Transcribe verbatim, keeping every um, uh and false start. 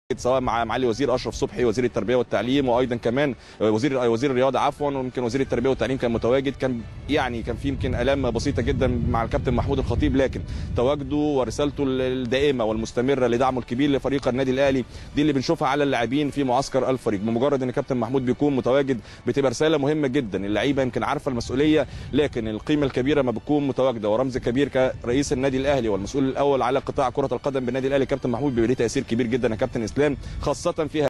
سواء مع معالي وزير اشرف صبحي وزير التربيه والتعليم، وايضا كمان وزير وزير الرياضه عفوا، ويمكن وزير التربيه والتعليم كان متواجد. كان يعني كان في يمكن الام بسيطه جدا مع الكابتن محمود الخطيب، لكن تواجده ورسالته الدائمه والمستمره لدعمه الكبير لفريق النادي الاهلي دي اللي بنشوفها على اللاعبين في معسكر الفريق. بمجرد ان كابتن محمود بيكون متواجد بتبقى رساله مهمه جدا. اللعيبه يمكن عارفه المسؤوليه، لكن القيمه الكبيره ما بتكون متواجده ورمز كبير كرئيس النادي الاهلي والمسؤول الاول على قطاع كره القدم بالنادي الاهلي كابتن محمود بيبقى له تاثير كبير جدا يا كابتن اسلام، خاصه فيها